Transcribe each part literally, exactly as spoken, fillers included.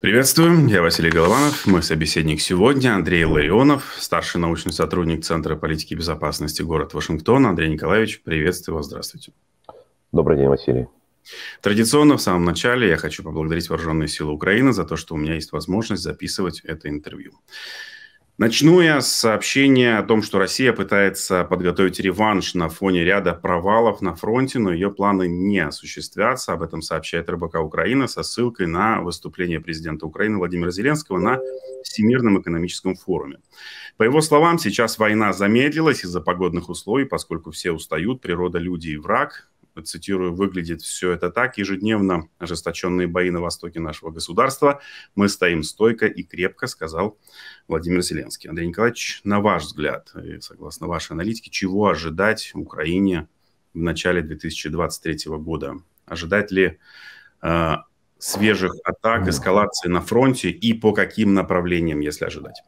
Приветствую, я Василий Голованов. Мой собеседник сегодня Андрей Ларионов, старший научный сотрудник Центра политики и безопасности город Вашингтон. Андрей Николаевич, приветствую вас, здравствуйте. Добрый день, Василий. Традиционно в самом начале я хочу поблагодарить Вооруженные силы Украины за то, что у меня есть возможность записывать это интервью. Начну я с сообщения о том, что Россия пытается подготовить реванш на фоне ряда провалов на фронте, но ее планы не осуществятся. Об этом сообщает эр бэ ка Украина со ссылкой на выступление президента Украины Владимира Зеленского на Всемирном экономическом форуме. По его словам, сейчас война замедлилась из-за погодных условий, поскольку все устают, природа, люди и враг. Цитирую, выглядит все это так. Ежедневно ожесточенные бои на востоке нашего государства. Мы стоим стойко и крепко, сказал Владимир Зеленский. Андрей Николаевич, на ваш взгляд, и согласно вашей аналитике, чего ожидать Украине в начале две тысячи двадцать третьего года? Ожидать ли э, свежих атак, эскалации на фронте и по каким направлениям, если ожидать?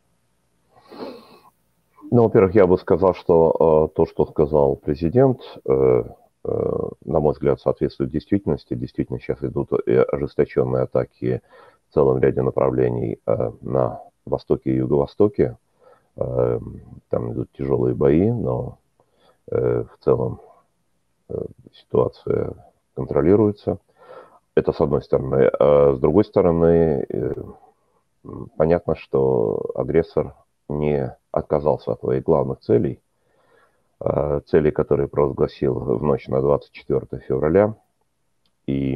Ну, во-первых, я бы сказал, что э, то, что сказал президент, э, на мой взгляд, соответствует действительности. Действительно, сейчас идут ожесточенные атаки в целом ряде направлений на востоке и юго-востоке. Там идут тяжелые бои, но в целом ситуация контролируется. Это с одной стороны. А с другой стороны, понятно, что агрессор не отказался от своих главных целей, цели, которые провозгласил в ночь на двадцать четвёртое февраля, и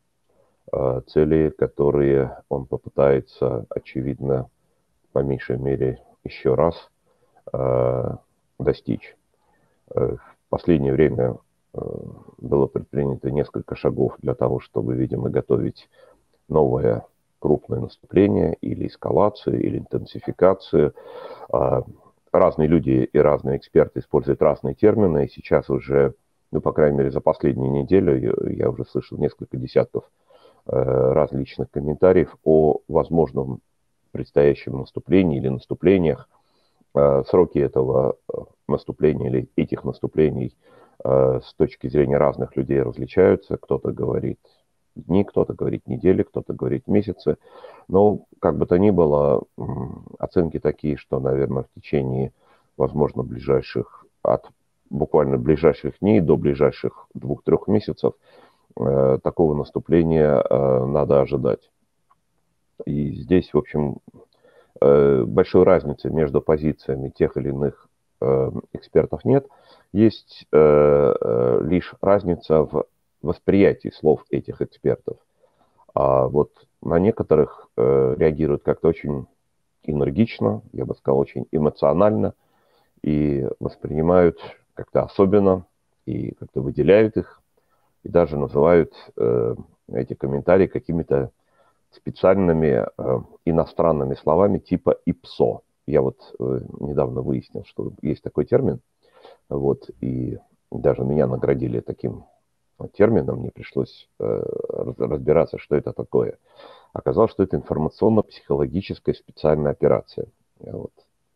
цели, которые он попытается, очевидно, по меньшей мере еще раз достичь. В последнее время было предпринято несколько шагов для того, чтобы, видимо, готовить новое крупное наступление или эскалацию, или интенсификацию. Разные люди и разные эксперты используют разные термины, и сейчас уже, ну, по крайней мере, за последнюю неделю я уже слышал несколько десятков э, различных комментариев о возможном предстоящем наступлении или наступлениях. Э, сроки этого наступления или этих наступлений э, с точки зрения разных людей различаются. Кто-то говорит дни, кто-то говорит недели, кто-то говорит месяцы. Но, как бы то ни было, оценки такие, что, наверное, в течение, возможно, ближайших, от буквально ближайших дней до ближайших двух-трех месяцев э, такого наступления э, надо ожидать. И здесь, в общем, э, большой разницы между позициями тех или иных э, экспертов нет. Есть э, э, лишь разница в восприятии слов этих экспертов. А вот на некоторых э, реагируют как-то очень энергично, я бы сказал, очень эмоционально, и воспринимают как-то особенно, и как-то выделяют их, и даже называют э, эти комментарии какими-то специальными э, иностранными словами типа «ИПСО». Я вот э, недавно выяснил, что есть такой термин, вот, и даже меня наградили таким термином, мне пришлось э, разбираться, что это такое. Оказалось, что это информационно-психологическая специальная операция. Вот.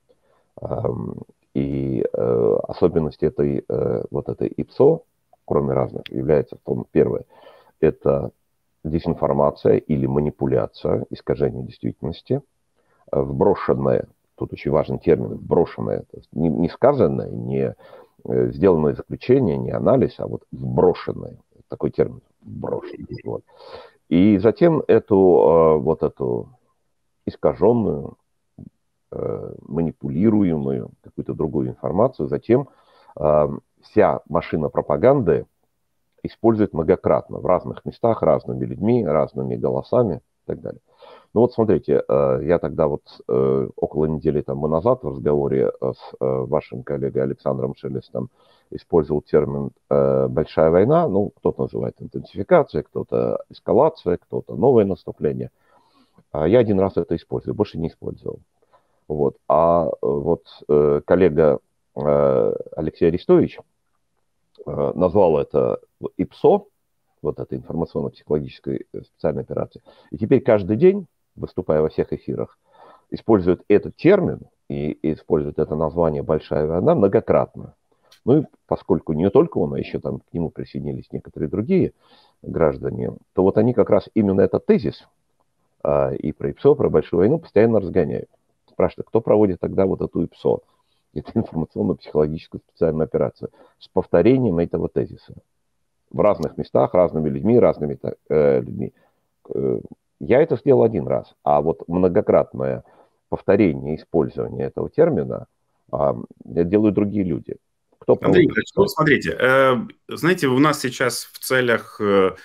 И э, особенность этой, э, вот этой ИПСО, кроме разных, является в том, первое, это дезинформация или манипуляция, искажение действительности, вброшенная, тут очень важный термин, вброшенная, не, не сказанное, не сделанное заключение, не анализ, а вот вброшенное, такой термин, вброшенный. Вот. И затем эту, вот эту искаженную, манипулируемую какую-то другую информацию, затем вся машина пропаганды использует многократно в разных местах, разными людьми, разными голосами и так далее. Ну вот смотрите, я тогда вот около недели тому назад в разговоре с вашим коллегой Александром Шелестом использовал термин «большая война». Ну, кто-то называет интенсификация, кто-то эскалация, кто-то новое наступление. Я один раз это использую, больше не использовал. Вот. А вот коллега Алексей Арестович назвал это ИПСО, вот этой информационно-психологической специальной операции. И теперь каждый день, выступая во всех эфирах, использует этот термин и использует это название «большая война» многократно. Ну и поскольку не только он, а еще там к нему присоединились некоторые другие граждане, то вот они как раз именно этот тезис и про ИПСО, про большую войну постоянно разгоняют. Спрашивают, кто проводит тогда вот эту ИПСО, эту информационно-психологическую специальную операцию, с повторением этого тезиса. В разных местах, разными людьми, разными э, людьми. Э, я это сделал один раз, а вот многократное повторение использования этого термина э, делают другие люди. Кто Андрей проводит? Николаевич, ну, смотрите, э, знаете, у нас сейчас в целях э,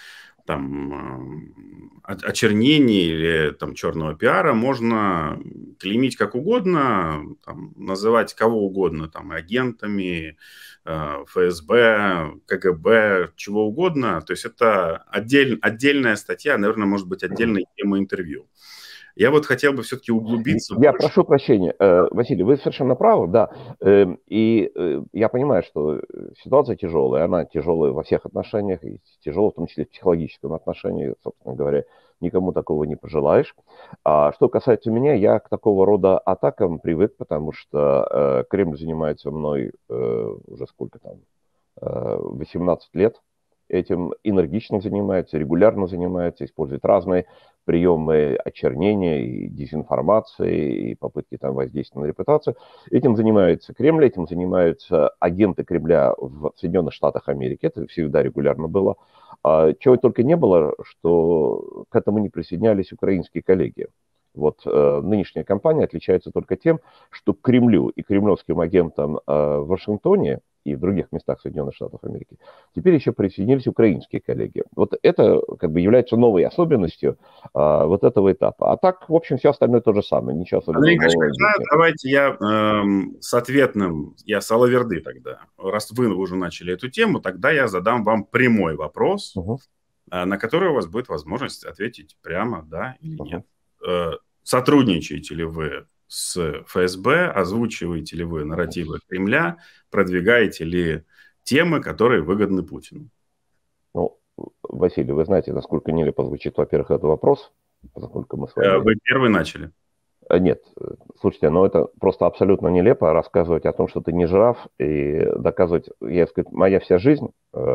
там, очернения или там, черного пиара можно клеймить как угодно, там, называть кого угодно там, агентами, э, ФСБ, КГБ, чего угодно. То есть это отдель, отдельная статья, наверное, может быть, отдельная тема интервью. Я вот хотел бы все-таки углубиться. Я больше. прошу прощения, Василий, вы совершенно правы, да. И я понимаю, что ситуация тяжелая, она тяжелая во всех отношениях, и тяжелая в том числе в психологическом отношении, собственно говоря, никому такого не пожелаешь. А что касается меня, я к такого рода атакам привык, потому что Кремль занимается мной уже сколько там, восемнадцать лет. Этим энергично занимается, регулярно занимается, использует разные приемы очернения и дезинформации, и попытки там воздействия на репутацию. Этим занимается Кремль, этим занимаются агенты Кремля в Соединенных Штатах Америки. Это всегда регулярно было. А чего только не было, что к этому не присоединялись украинские коллеги. Вот э, нынешняя кампания отличается только тем, что к Кремлю и кремлевским агентам э, в Вашингтоне и в других местах Соединенных Штатов Америки теперь еще присоединились украинские коллеги. Вот это как бы является новой особенностью э, вот этого этапа. А так, в общем, все остальное то же самое. Ничего особенного. Андрей Николаевич, тогда давайте я эм, с ответным, я с Алаверды тогда, раз вы уже начали эту тему, тогда я задам вам прямой вопрос, угу. э, на который у вас будет возможность ответить прямо да или угу. нет. Э, сотрудничаете ли вы с ФСБ, озвучиваете ли вы нарративы Кремля, продвигаете ли темы, которые выгодны Путину? Ну, Василий, вы знаете, насколько нелепо звучит, во-первых, этот вопрос, поскольку мы с вами... Вы первый начали. Нет, слушайте, но это просто абсолютно нелепо рассказывать о том, что ты не жираф, и доказывать, я сказать, моя вся жизнь,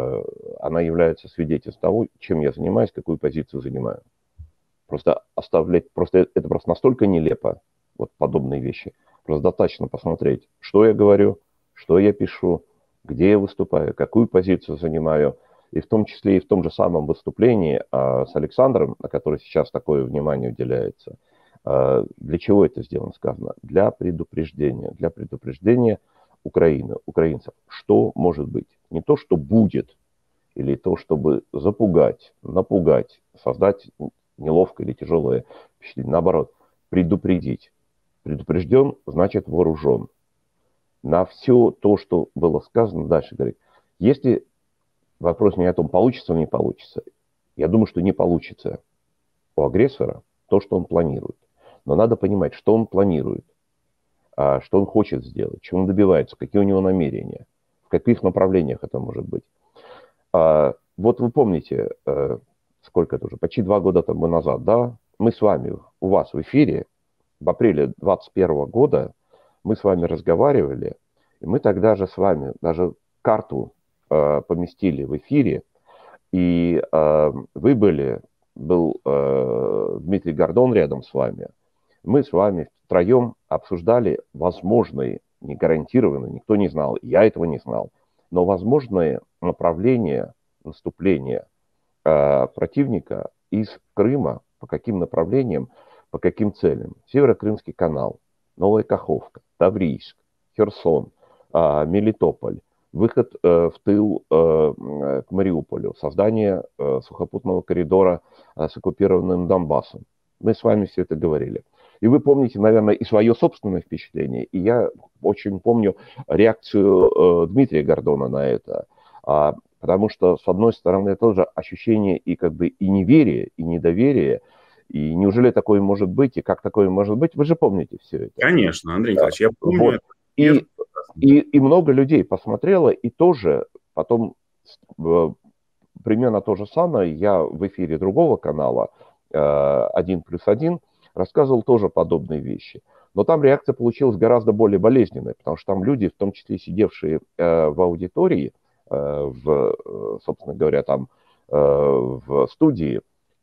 она является свидетельством того, чем я занимаюсь, какую позицию занимаю. Просто оставлять, просто это просто настолько нелепо, вот подобные вещи. Просто достаточно посмотреть, что я говорю, что я пишу, где я выступаю, какую позицию занимаю. И в том числе и в том же самом выступлении а, с Александром, на которое сейчас такое внимание уделяется. А, для чего это сделано, сказано? Для предупреждения. Для предупреждения Украины, украинцев. Что может быть? Не то, что будет, или то, чтобы запугать, напугать, создать неловкое или тяжелое впечатление. Наоборот, предупредить. Предупрежден, значит вооружен. На все то, что было сказано, дальше говорит. Если вопрос не о том, получится или не получится, я думаю, что не получится у агрессора то, что он планирует. Но надо понимать, что он планирует, что он хочет сделать, чего он добивается, какие у него намерения, в каких направлениях это может быть. Вот вы помните, сколько это уже, почти два года тому назад, да, мы с вами, у вас в эфире, в апреле двадцать первого года, мы с вами разговаривали, и мы тогда же с вами даже карту э, поместили в эфире, и э, вы были, был э, Дмитрий Гордон рядом с вами, мы с вами втроем обсуждали возможные, не гарантированные, никто не знал, я этого не знал, но возможные направления наступления э, противника из Крыма, по каким направлениям, по каким целям. Северо-Крымский канал, Новая Каховка, Таврийск, Херсон, э, Мелитополь, выход э, в тыл э, к Мариуполю, создание э, сухопутного коридора э, с оккупированным Донбассом. Мы с вами все это говорили. И вы помните, наверное, и свое собственное впечатление, и я очень помню реакцию э, Дмитрия Гордона на это. А, потому что, с одной стороны, тоже ощущение и как бы и неверия, и недоверия, и неужели такое может быть, и как такое может быть, вы же помните все это. Конечно, Андрей Николаевич, я помню. Вот. Это. И, и, и много людей посмотрело, и тоже потом примерно то же самое я в эфире другого канала один плюс один рассказывал тоже подобные вещи. Но там реакция получилась гораздо более болезненной, потому что там люди, в том числе сидевшие в аудитории, в, собственно говоря, там в студии,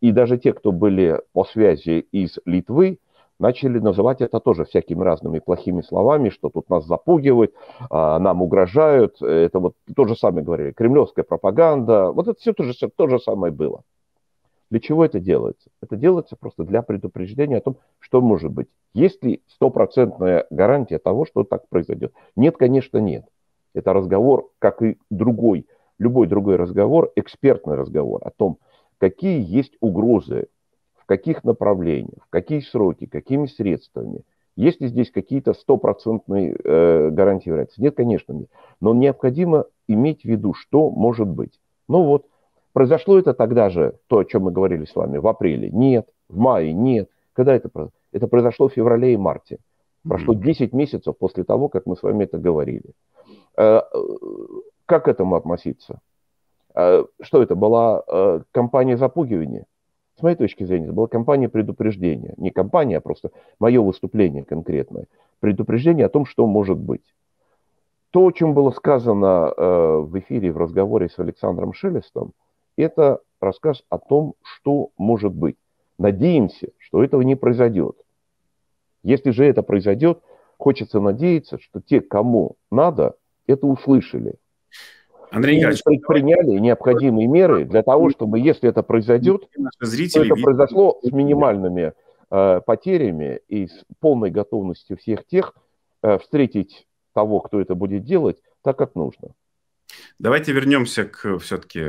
И даже те, кто были по связи из Литвы, начали называть это тоже всякими разными плохими словами, что тут нас запугивают, нам угрожают. Это вот то же самое говорили, кремлевская пропаганда. Вот это все то же, то же самое было. Для чего это делается? Это делается просто для предупреждения о том, что может быть. Есть ли стопроцентная гарантия того, что так произойдет? Нет, конечно, нет. Это разговор, как и другой, любой другой разговор, экспертный разговор о том, какие есть угрозы, в каких направлениях, в какие сроки, какими средствами. Есть ли здесь какие-то стопроцентные э, гарантии вероятности? Нет, конечно, нет. Но необходимо иметь в виду, что может быть. Ну вот, произошло это тогда же, то, о чем мы говорили с вами, в апреле? Нет. В мае? Нет. Когда это произошло? Это произошло в феврале и марте. Прошло десять месяцев после того, как мы с вами это говорили. Э, как к этому относиться? Э, что это была э, кампания запугивания? С моей точки зрения, это была кампания предупреждения. Не кампания, а просто мое выступление конкретное. Предупреждение о том, что может быть. То, о чем было сказано э, в эфире в разговоре с Александром Шелестом, это рассказ о том, что может быть. Надеемся, что этого не произойдет. Если же это произойдет, хочется надеяться, что те, кому надо, это услышали. Андрей И Николаевич, предприняли необходимые меры для того, чтобы, если это произойдет, зрители то это видят... произошло с минимальными э, потерями и с полной готовностью всех тех э, встретить того, кто это будет делать, так, как нужно. Давайте вернемся к все-таки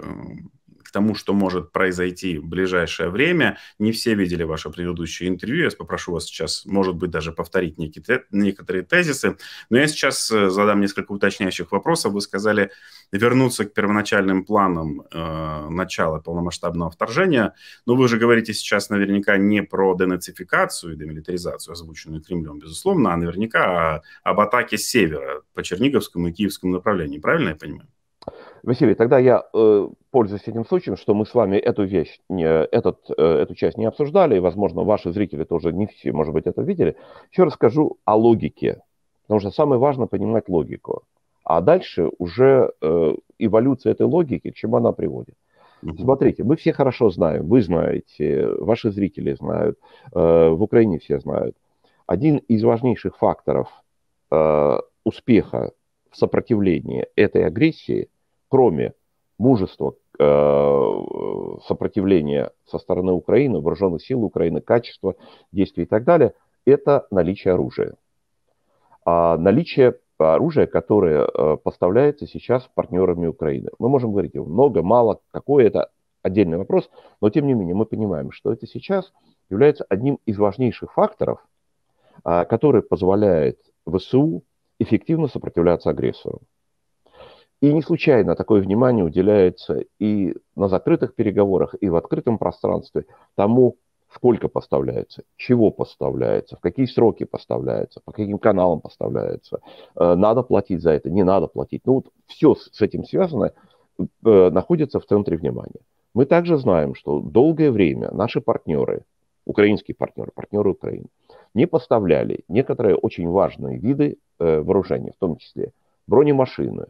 к тому, что может произойти в ближайшее время. Не все видели ваше предыдущее интервью. Я попрошу вас сейчас, может быть, даже повторить некие, некоторые тезисы. Но я сейчас задам несколько уточняющих вопросов. Вы сказали вернуться к первоначальным планам э, начала полномасштабного вторжения. Но вы же говорите сейчас наверняка не про денацификацию и демилитаризацию, озвученную Кремлем, безусловно, а наверняка об атаке с севера по Черниговскому и Киевскому направлению. Правильно я понимаю? Василий, тогда я, э, пользуясь этим случаем, что мы с вами эту вещь, не, этот, э, эту часть не обсуждали, и, возможно, ваши зрители тоже не все, может быть, это видели, еще расскажу о логике. Потому что самое важное понимать логику. А дальше уже э, эволюция этой логики, к чему она приводит. Uh-huh. Смотрите, мы все хорошо знаем, вы знаете, ваши зрители знают, э, в Украине все знают. Один из важнейших факторов э, успеха в сопротивлении этой агрессии, кроме мужества э, сопротивления со стороны Украины, вооруженных сил Украины, качества действий и так далее, это наличие оружия. А наличие оружия, которое э, поставляется сейчас партнерами Украины. Мы можем говорить его много, мало, какой это отдельный вопрос, но тем не менее мы понимаем, что это сейчас является одним из важнейших факторов, э, который позволяет ВСУ эффективно сопротивляться агрессору. И не случайно такое внимание уделяется и на закрытых переговорах, и в открытом пространстве тому, сколько поставляется, чего поставляется, в какие сроки поставляется, по каким каналам поставляется, надо платить за это, не надо платить. Ну вот все с этим связано, находится в центре внимания. Мы также знаем, что долгое время наши партнеры, украинские партнеры, партнеры Украины, не поставляли некоторые очень важные виды вооружения, в том числе бронемашины,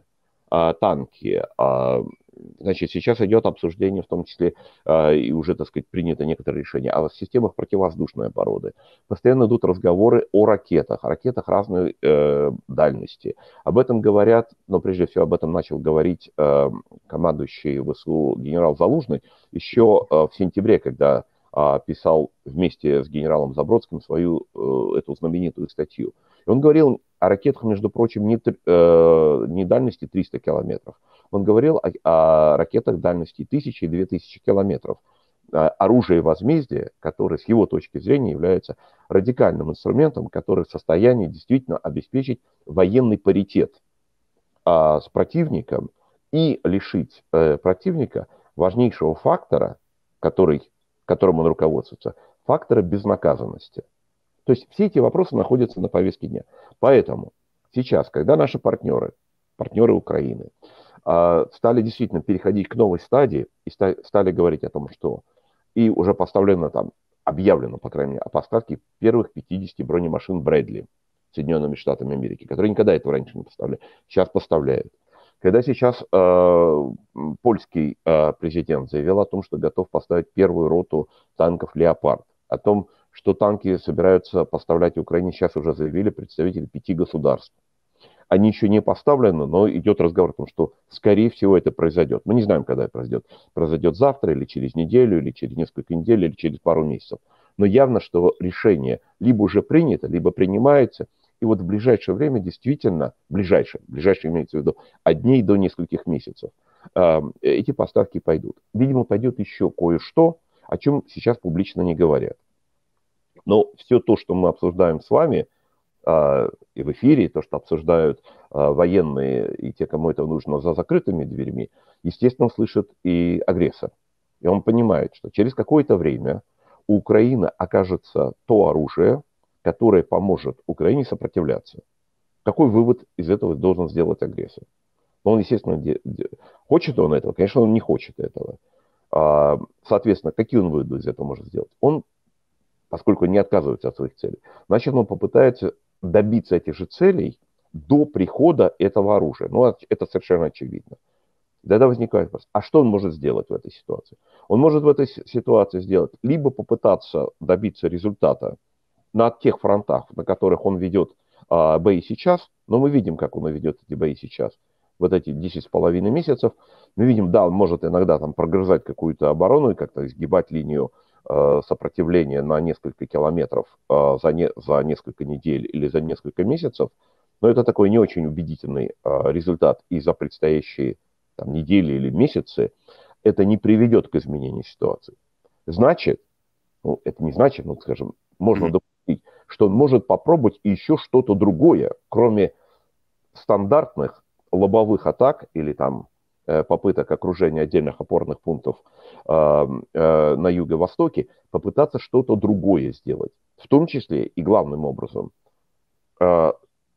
танки. Значит, сейчас идет обсуждение, в том числе, и уже, так сказать, принято некоторые решения о системах противовоздушной обороны. Постоянно идут разговоры о ракетах, о ракетах разной э, дальности. Об этом говорят, но прежде всего об этом начал говорить э, командующий ВСУ генерал Залужный еще э, в сентябре, когда э, писал вместе с генералом Забродским свою э, эту знаменитую статью. И он говорил о ракетах, между прочим, не, э, не дальности триста километров. Он говорил о, о ракетах дальности тысяча и две тысячи километров. Оружие возмездия, которое с его точки зрения является радикальным инструментом, который в состоянии действительно обеспечить военный паритет а, с противником и лишить э, противника важнейшего фактора, который, которым он руководствуется, фактора безнаказанности. То есть все эти вопросы находятся на повестке дня. Поэтому сейчас, когда наши партнеры, партнеры Украины, стали действительно переходить к новой стадии и стали говорить о том, что и уже поставлено там, объявлено, по крайней мере, о поставке первых пятидесяти бронемашин Брэдли Соединенными Штатами Америки, которые никогда этого раньше не поставляли, сейчас поставляют. Когда сейчас э, польский э, президент заявил о том, что готов поставить первую роту танков «Леопард», о том, что танки собираются поставлять Украине, сейчас уже заявили представители пяти государств. Они еще не поставлены, но идет разговор о том, что, скорее всего, это произойдет. Мы не знаем, когда это произойдет. Произойдет завтра, или через неделю, или через несколько недель, или через пару месяцев. Но явно, что решение либо уже принято, либо принимается. И вот в ближайшее время действительно, ближайшее, ближайшее имеется в виду от дней до нескольких месяцев, эти поставки пойдут. Видимо, пойдет еще кое-что, о чем сейчас публично не говорят. Но все то, что мы обсуждаем с вами, и в эфире, то, что обсуждают военные и те, кому это нужно за закрытыми дверьми, естественно, слышит и агрессор. И он понимает, что через какое-то время у Украины окажется то оружие, которое поможет Украине сопротивляться. Какой вывод из этого должен сделать агрессор? Он, естественно, де- де- хочет он этого? Конечно, он не хочет этого. Соответственно, какие он выводы из этого может сделать? Он, поскольку не отказывается от своих целей, значит, он попытается добиться этих же целей до прихода этого оружия. Ну, это совершенно очевидно. Тогда возникает вопрос, а что он может сделать в этой ситуации? Он может в этой ситуации сделать, либо попытаться добиться результата на тех фронтах, на которых он ведет а, бои сейчас, но мы видим, как он ведет эти бои сейчас, вот эти десять с половиной месяцев, мы видим, да, он может иногда там прогрызать какую-то оборону и как-то изгибать линию сопротивления на несколько километров за, не, за несколько недель или за несколько месяцев, но это такой не очень убедительный результат, и за предстоящие там, недели или месяцы это не приведет к изменению ситуации. Значит, ну, это не значит, ну, скажем, можно допустить, что он может попробовать еще что-то другое, кроме стандартных лобовых атак или там попыток окружения отдельных опорных пунктов э, э, на юго-востоке, попытаться что-то другое сделать. В том числе и главным образом, э,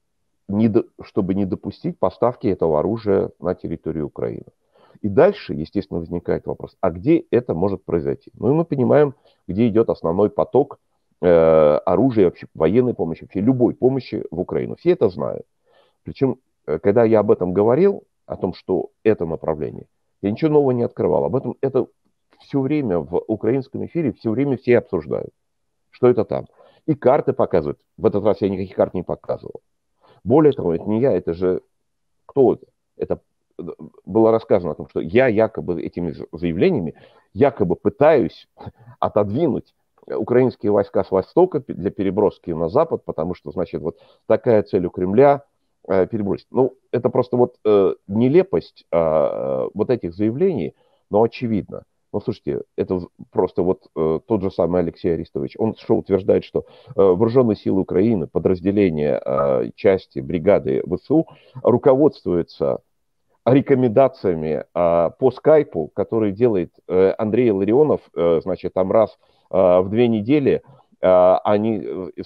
не до, чтобы не допустить поставки этого оружия на территорию Украины. И дальше, естественно, возникает вопрос, а где это может произойти? Ну и мы понимаем, где идет основной поток э, оружия, вообще, военной помощи, вообще любой помощи в Украину. Все это знают. Причем, когда я об этом говорил, о том, что это направление, я ничего нового не открывал. Об этом это все время в украинском эфире, все время все обсуждают, что это там. И карты показывают. В этот раз я никаких карт не показывал. Более того, это не я, это же кто это? Это было рассказано о том, что я якобы этими заявлениями якобы пытаюсь отодвинуть украинские войска с востока для переброски на запад, потому что, значит, вот такая цель у Кремля э, перебросить. Ну, это просто вот э, нелепость э, вот этих заявлений, но очевидно. Ну, слушайте, это просто вот э, тот же самый Алексей Арестович, он что утверждает, что э, вооруженные силы Украины, подразделения, э, части, бригады ВСУ руководствуются рекомендациями э, по скайпу, которые делает э, Андрей Ларионов, э, значит, там раз э, в две недели э, они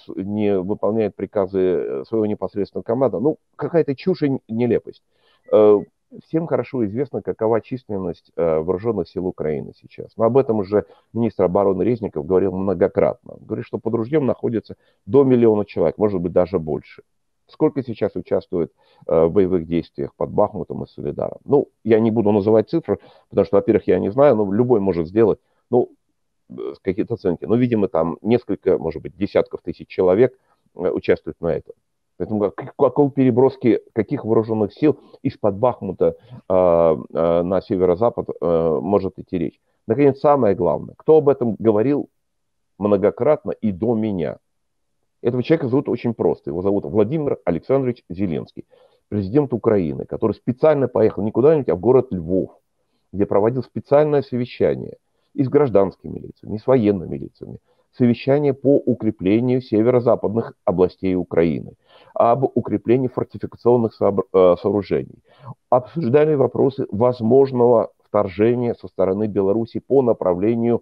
не выполняют приказы своего непосредственного команда. Ну, какая-то чушь и нелепость. Э, всем хорошо известно, какова численность э, вооруженных сил Украины сейчас. Но об этом уже министр обороны Резников говорил многократно. Он говорит, что под ружьем находится до миллиона человек, может быть, даже больше. Сколько сейчас участвует э, в боевых действиях под Бахмутом и Солидаром? Ну, я не буду называть цифры, потому что, во-первых, я не знаю, но любой может сделать, ну, какие-то оценки. Но, видимо, там несколько, может быть, десятков тысяч человек э, участвуют на этом. Поэтому о какой переброске каких вооруженных сил из-под Бахмута э, э, на северо-запад э, может идти речь? Наконец, самое главное, кто об этом говорил многократно и до меня? Этого человека зовут очень просто. Его зовут Владимир Александрович Зеленский, президент Украины, который специально поехал не куда-нибудь, а в город Львов, где проводил специальное совещание и с гражданскими лицами, и с военными лицами. Совещание по укреплению северо-западных областей Украины, об укреплении фортификационных сооружений. Обсуждали вопросы возможного вторжения со стороны Беларуси по направлению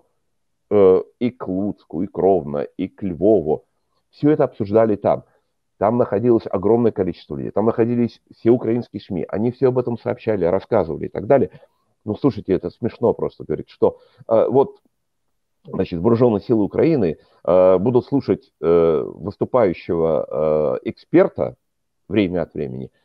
э, и к Луцку, и к Ровно, и к Львову. Все это обсуждали там. Там находилось огромное количество людей. Там находились все украинские СМИ. Они все об этом сообщали, рассказывали и так далее. Ну, слушайте, это смешно просто говорить, что э, вот, значит, вооруженные силы Украины э, будут слушать э, выступающего э, эксперта время от времени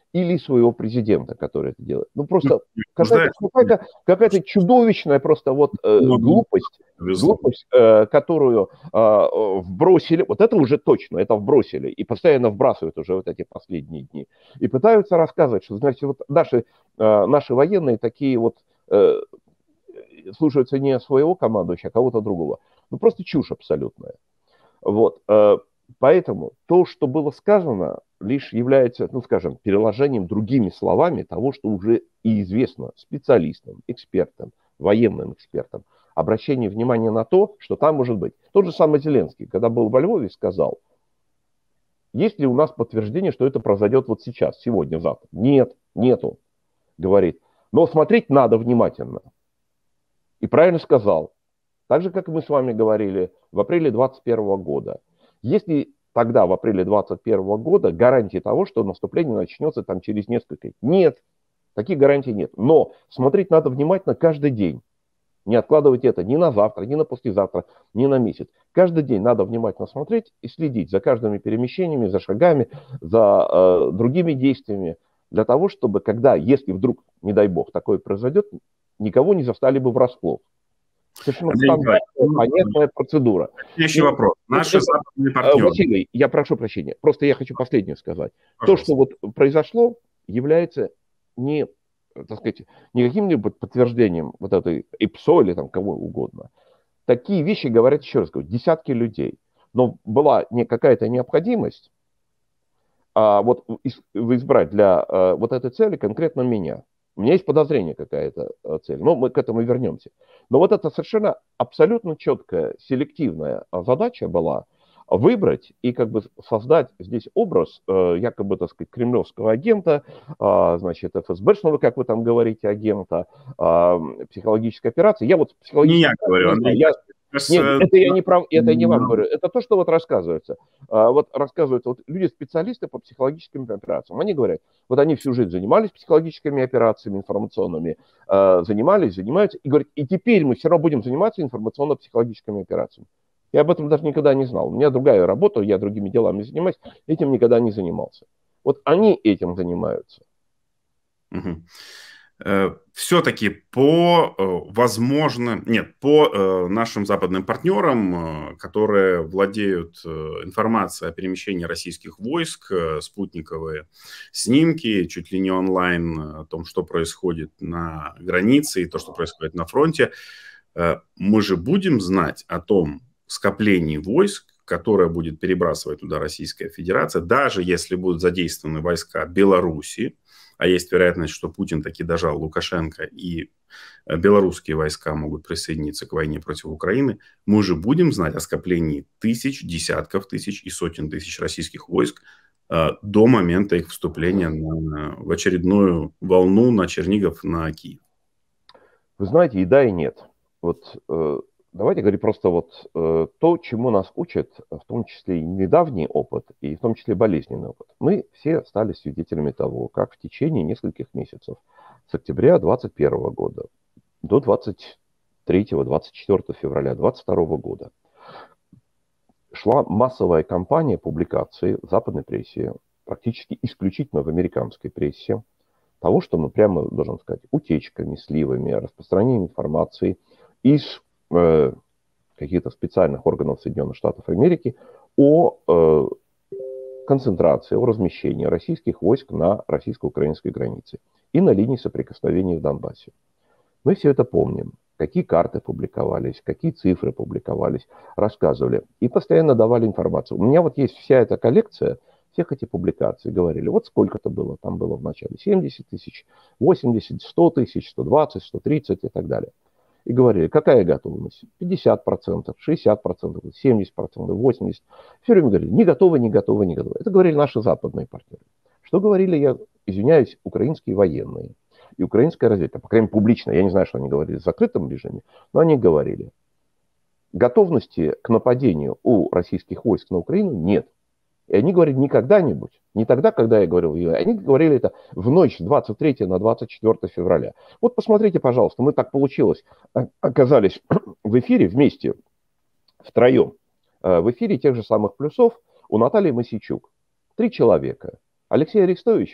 или своего президента, который это делает. Ну, просто какая-то, какая-то, какая-то чудовищная просто вот э, глупость, глупость э, которую э, вбросили, вот это уже точно, это вбросили, и постоянно вбрасывают уже вот эти последние дни. И пытаются рассказывать, что, значит, вот наши, э, наши военные такие вот э, слушаются не своего командующего, а кого-то другого. Ну, просто чушь абсолютная. Вот. Э, поэтому то, что было сказано, лишь является, ну, скажем, переложением другими словами того, что уже и известно специалистам, экспертам, военным экспертам. Обращение внимания на то, что там может быть. Тот же самый Зеленский, когда был во Львове, сказал, есть ли у нас подтверждение, что это произойдет вот сейчас, сегодня, завтра? Нет, нету, говорит. Но смотреть надо внимательно. И правильно сказал. Так же, как и мы с вами говорили в апреле двадцать первого года. Если тогда, в апреле двадцать первого года, гарантии того, что наступление начнется там через несколько лет. Нет, таких гарантий нет. Но смотреть надо внимательно каждый день. Не откладывать это ни на завтра, ни на послезавтра, ни на месяц. Каждый день надо внимательно смотреть и следить за каждыми перемещениями, за шагами, за э, другими действиями. Для того, чтобы когда, если вдруг, не дай бог, такое произойдет, никого не застали бы врасплох. Совершенно стандартная, понятная процедура. Следующий вопрос. Наши это, западные партнеры. Василий, я прошу прощения. Просто я хочу последнее сказать. Пожалуйста. То, что вот произошло, является не, так сказать, не каким-нибудь подтверждением вот этой ИПСО или там кого угодно. Такие вещи говорят, еще раз говорю, десятки людей. Но была не какая-то необходимость а вот избрать для а, вот этой цели конкретно меня. У меня есть подозрение, какая-то цель, но мы к этому вернемся. Но вот это совершенно абсолютно четкая, селективная задача была выбрать и как бы создать здесь образ якобы, так сказать, кремлевского агента, значит, эф эс бэ-шного, как вы там говорите, агента, психологической операции. Я вот психологическая... Не я говорю, Андрей. Я... Нет, это я не прав, это не вам говорю. Это то, что вот рассказывается. Вот рассказывают вот люди-специалисты по психологическим операциям. Они говорят, вот они всю жизнь занимались психологическими операциями информационными, занимались, занимаются, и говорят, и теперь мы все равно будем заниматься информационно-психологическими операциями. Я об этом даже никогда не знал. У меня другая работа, я другими делами занимаюсь, этим никогда не занимался. Вот они этим занимаются. Угу. Все-таки по, возможно, нет, по нашим западным партнерам, которые владеют информацией о перемещении российских войск, спутниковые снимки, чуть ли не онлайн о том, что происходит на границе и то, что происходит на фронте, мы же будем знать о том скоплении войск, которое будет перебрасывать туда Российская Федерация, даже если будут задействованы войска Беларуси, а есть вероятность, что Путин таки дожал Лукашенко, и белорусские войска могут присоединиться к войне против Украины, мы уже будем знать о скоплении тысяч, десятков тысяч и сотен тысяч российских войск э, до момента их вступления на, в очередную волну на Чернигов, на Киев. Вы знаете, и да, и нет. Вот э, давайте говорить просто вот э, то, чему нас учат, в том числе и недавний опыт, и в том числе болезненный опыт. Мы все стали свидетелями того, как в течение нескольких месяцев, с октября двадцать первого года до двадцать третьего — двадцать четвёртого февраля двадцать второго года шла массовая кампания публикации в западной прессе, практически исключительно в американской прессе, того, что мы прямо, должен сказать, утечками, сливами, распространением информации из э, каких-то специальных органов Соединенных Штатов Америки о э, концентрации, о размещении российских войск на российско-украинской границе и на линии соприкосновения в Донбассе. Мы все это помним. Какие карты публиковались, какие цифры публиковались, рассказывали и постоянно давали информацию. У меня вот есть вся эта коллекция всех этих публикаций. Говорили, вот сколько-то было. Там было в начале семьдесят тысяч, восемьдесят, сто тысяч, сто двадцать, сто тридцать и так далее. И говорили, какая готовность? пятьдесят процентов, шестьдесят процентов, семьдесят процентов, восемьдесят процентов. Все время говорили, не готовы, не готовы, не готовы. Это говорили наши западные партнеры. Что говорили, я извиняюсь, украинские военные и украинская разведка, по крайней мере, публично. Я не знаю, что они говорили в закрытом режиме, но они говорили, готовности к нападению у российских войск на Украину нет. И они говорили не когда-нибудь, не тогда, когда я говорил, они говорили это в ночь с двадцать третьего на двадцать четвёртое февраля. Вот посмотрите, пожалуйста, мы так получилось, оказались в эфире вместе, втроем, в эфире тех же самых плюсов у Натальи Мосейчук. Три человека. Алексей Арестович,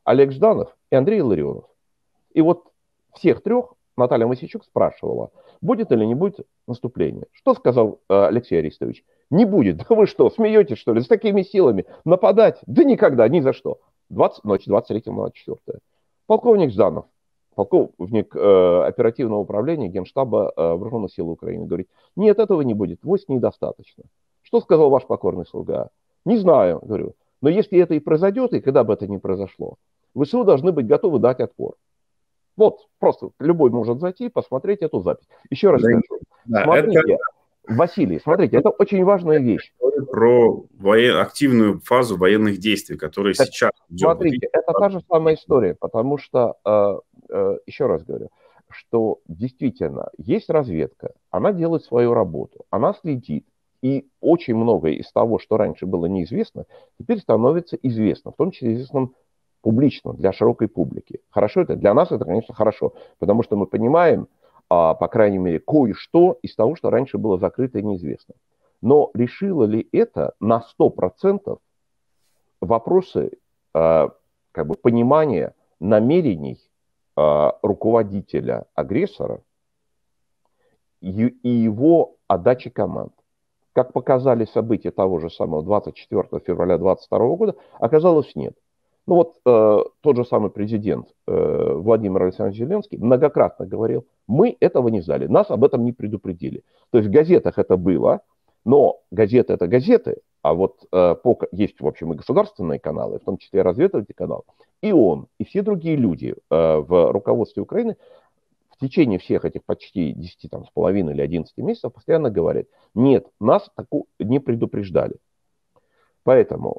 Олег Жданов и Андрей Илларионов. И вот всех трех Наталья Мосейчук спрашивала, будет или не будет наступление. Что сказал э, Алексей Аристович? Не будет. Да вы что, смеетесь, что ли? С такими силами нападать? Да никогда, ни за что. двадцать, ночь двадцать третьего на четвёртое. Полковник Жданов, полковник э, оперативного управления Генштаба э, Вооруженных сил Украины, говорит, нет, этого не будет, войск недостаточно. Что сказал ваш покорный слуга? Не знаю, говорю. Но если это и произойдет, и когда бы это ни произошло, ВСУ должны быть готовы дать отпор. Вот, просто любой может зайти и посмотреть эту запись. Еще раз скажу. Да, смотрите, это... Василий, смотрите, это очень важная вещь. Про воен... активную фазу военных действий, которые так, сейчас... Смотрите, это та же самая история, потому что, э, э, еще раз говорю, что действительно есть разведка, она делает свою работу, она следит, и очень многое из того, что раньше было неизвестно, теперь становится известно, в том числе известным публично, для широкой публики. Хорошо это? Для нас это, конечно, хорошо, потому что мы понимаем, а, по крайней мере, кое-что из того, что раньше было закрыто и неизвестно. Но решило ли это на сто процентов вопросы а, как бы понимания намерений а, руководителя агрессора и, и его отдачи команд? Как показали события того же самого двадцать четвёртого февраля две тысячи двадцать второго года, оказалось нет. Ну вот э, тот же самый президент э, Владимир Александрович Зеленский многократно говорил, мы этого не знали, нас об этом не предупредили. То есть в газетах это было, но газеты это газеты, а вот э, по, есть в общем и государственные каналы, в том числе и разведывательный канал, и он, и все другие люди э, в руководстве Украины в течение всех этих почти десяти там, с половиной или одиннадцати месяцев постоянно говорят, нет, нас таку не предупреждали. Поэтому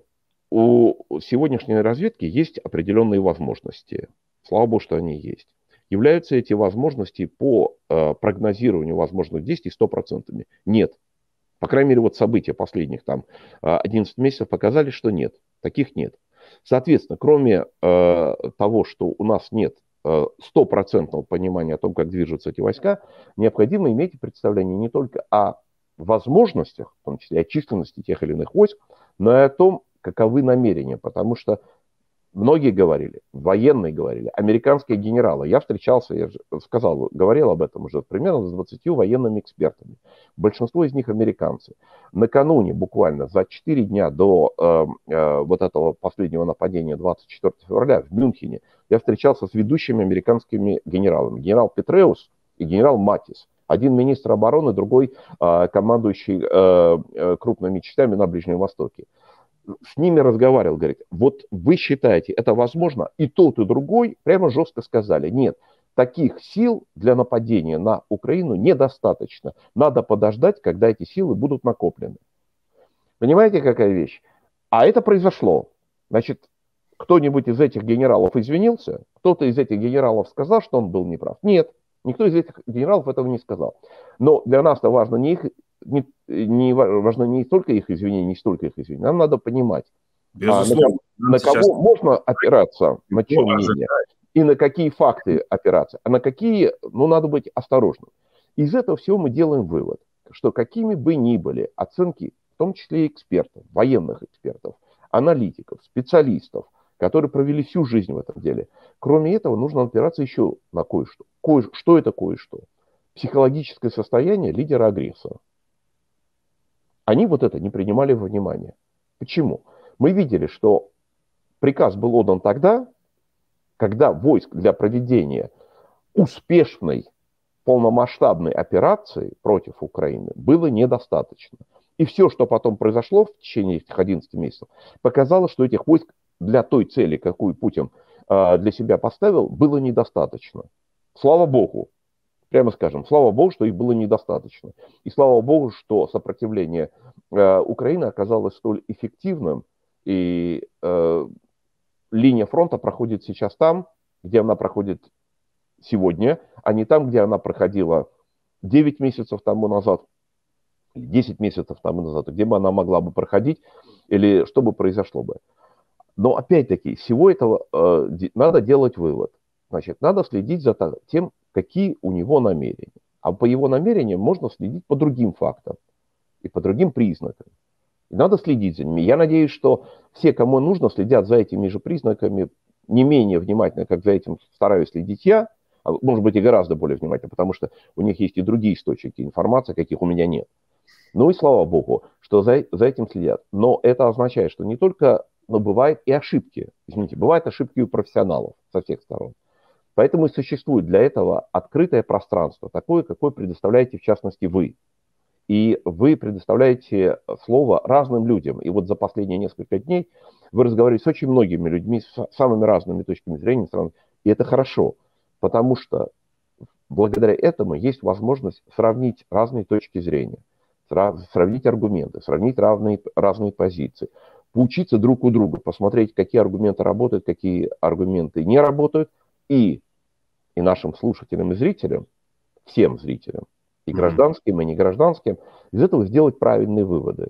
у сегодняшней разведки есть определенные возможности. Слава богу, что они есть. Являются эти возможности по э, прогнозированию возможных действий стопроцентными? Нет. По крайней мере, вот события последних там одиннадцати месяцев показали, что нет. Таких нет. Соответственно, кроме э, того, что у нас нет стопроцентного понимания о том, как движутся эти войска, необходимо иметь представление не только о возможностях, в том числе о численности тех или иных войск, но и о том, каковы намерения, потому что многие говорили, военные говорили, американские генералы. Я встречался, я же сказал, говорил об этом уже примерно с двадцатью военными экспертами. Большинство из них американцы. Накануне, буквально за четыре дня до э, э, вот этого последнего нападения двадцать четвёртого февраля в Мюнхене, я встречался с ведущими американскими генералами. Генерал Петреус и генерал Матис. Один министр обороны, другой э, командующий э, э, крупными частями на Ближнем Востоке. С ними разговаривал, говорит, вот вы считаете, это возможно? И тот, и другой прямо жестко сказали, нет, таких сил для нападения на Украину недостаточно. Надо подождать, когда эти силы будут накоплены. Понимаете, какая вещь? А это произошло. Значит, кто-нибудь из этих генералов извинился? Кто-то из этих генералов сказал, что он был неправ? Нет, никто из этих генералов этого не сказал. Но для нас-то важно не их... Не, не важно не столько их извинений, не столько их извинений. Нам надо понимать, безусловно, а, на, на кого сейчас... можно опираться, на чье мнение, и на какие факты опираться, а на какие, ну, надо быть осторожным. Из этого всего мы делаем вывод, что какими бы ни были оценки, в том числе и экспертов, военных экспертов, аналитиков, специалистов, которые провели всю жизнь в этом деле, кроме этого нужно опираться еще на кое-что. Кое, что это кое-что? Психологическое состояние лидера-агрессора. Они вот это не принимали во внимание. Почему? Мы видели, что приказ был отдан тогда, когда войск для проведения успешной полномасштабной операции против Украины было недостаточно. И все, что потом произошло в течение этих одиннадцати месяцев, показало, что этих войск для той цели, какую Путин э, для себя поставил, было недостаточно. Слава Богу. Прямо скажем, слава Богу, что их было недостаточно. И слава Богу, что сопротивление э, Украины оказалось столь эффективным. И э, линия фронта проходит сейчас там, где она проходит сегодня, а не там, где она проходила девять месяцев тому назад, десять месяцев тому назад, где бы она могла бы проходить, или что бы произошло бы. Но опять-таки, всего этого э, надо делать вывод. Значит, надо следить за тем, какие у него намерения. А по его намерениям можно следить по другим фактам и по другим признакам. И надо следить за ними. Я надеюсь, что все, кому нужно, следят за этими же признаками не менее внимательно, как за этим стараюсь следить я, а может быть и гораздо более внимательно, потому что у них есть и другие источники информации, каких у меня нет. Ну и слава богу, что за, за этим следят. Но это означает, что не только, но бывают и ошибки. Извините, бывают ошибки у профессионалов со всех сторон. Поэтому и существует для этого открытое пространство, такое, какое предоставляете в частности вы. И вы предоставляете слово разным людям. И вот за последние несколько дней вы разговаривали с очень многими людьми, с самыми разными точками зрения. И это хорошо, потому что благодаря этому есть возможность сравнить разные точки зрения, сравнить аргументы, сравнить разные, разные позиции, поучиться друг у друга, посмотреть, какие аргументы работают, какие аргументы не работают, и, и нашим слушателям и зрителям, всем зрителям, и гражданским, и негражданским, из этого сделать правильные выводы.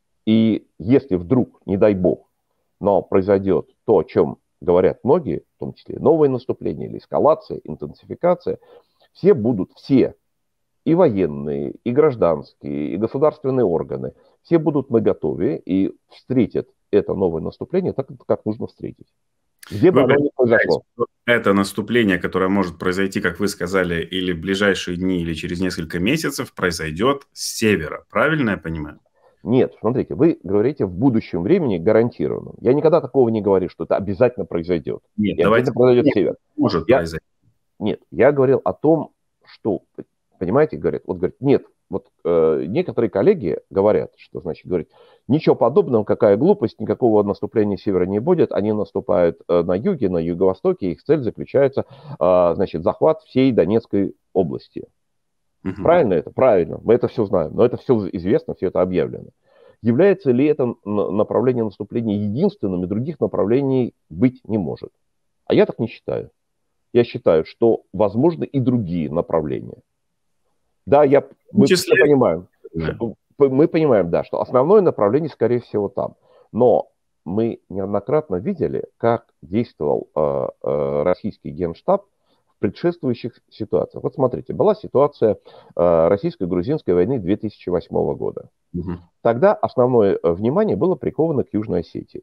И если вдруг, не дай бог, но произойдет то, о чем говорят многие, в том числе новое наступление или эскалация, интенсификация, все будут, все, и военные, и гражданские, и государственные органы, все будут наготове и встретят это новое наступление так, как нужно встретить. Где бы Вы оно ни произошло. Это наступление, которое может произойти, как вы сказали, или в ближайшие дни, или через несколько месяцев, произойдет с севера. Правильно я понимаю? Нет, смотрите, вы говорите в будущем времени гарантированно. Я никогда такого не говорю, что это обязательно произойдет. Нет, и давайте. Обязательно произойдет Нет, север. может Я... произойти. Нет, я говорил о том, что, понимаете, говорят, вот говорят, нет, вот э, некоторые коллеги говорят, что значит, говорят, ничего подобного, какая глупость, никакого наступления севера не будет, они наступают э, на юге, на юго-востоке, их цель заключается, э, значит, захват всей Донецкой области. Угу. Правильно это? Правильно, мы это все знаем, но это все известно, все это объявлено. Является ли это направление наступления единственным, и других направлений быть не может? А я так не считаю. Я считаю, что возможны и другие направления. Да, я, мы числе... все понимаем, что, мы понимаем, да, что основное направление, скорее всего, там. Но мы неоднократно видели, как действовал э, э, российский генштаб в предшествующих ситуациях. Вот смотрите, была ситуация э, российско-грузинской войны две тысячи восьмого года. Угу. Тогда основное внимание было приковано к Южной Осетии.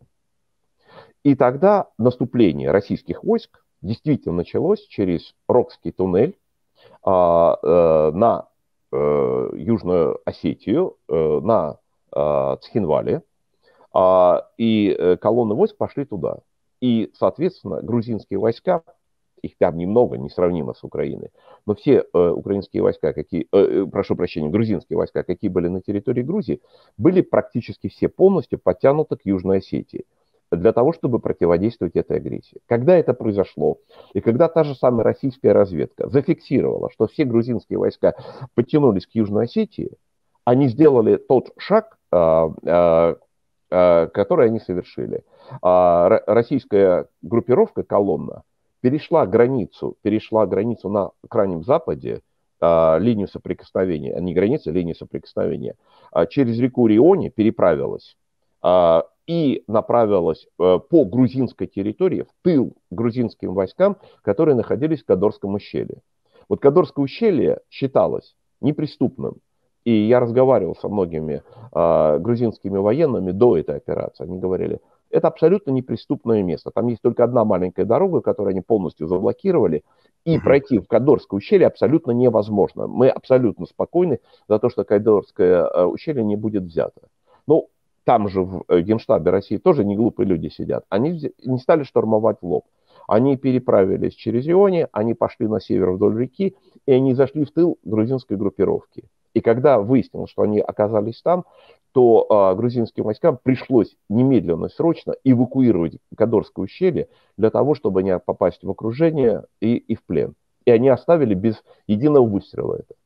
И тогда наступление российских войск действительно началось через Рокский туннель а, а, на а, Южную Осетию, а, на а, Цхинвале, а, и колонны войск пошли туда. И, соответственно, грузинские войска, их там немного, несравнимо с Украиной, но все э, украинские войска, какие, э, прошу прощения, грузинские войска, какие были на территории Грузии, были практически все полностью подтянуты к Южной Осетии для того, чтобы противодействовать этой агрессии. Когда это произошло, и когда та же самая российская разведка зафиксировала, что все грузинские войска подтянулись к Южной Осетии, они сделали тот шаг, э, э, э, который они совершили. Э, российская группировка, колонна, перешла границу, перешла границу на Крайнем Западе, э, линию соприкосновения, не границу, а линию соприкосновения, э, через реку Риони переправилась э, и направилась э, по грузинской территории в тыл грузинским войскам, которые находились в Кадорском ущелье. Вот Кадорское ущелье считалось неприступным. И я разговаривал со многими э, грузинскими военными до этой операции. Они говорили, это абсолютно неприступное место. Там есть только одна маленькая дорога, которую они полностью заблокировали. И пройти в Кадорское ущелье абсолютно невозможно. Мы абсолютно спокойны за то, что Кадорское э, ущелье не будет взято. Ну, там же в Генштабе России тоже не глупые люди сидят. Они не стали штурмовать в лоб. Они переправились через Риони, они пошли на север вдоль реки, и они зашли в тыл грузинской группировки. И когда выяснилось, что они оказались там, то э, грузинским войскам пришлось немедленно, срочно эвакуировать Кадорское ущелье для того, чтобы не попасть в окружение и, и в плен. И они оставили без единого выстрела это.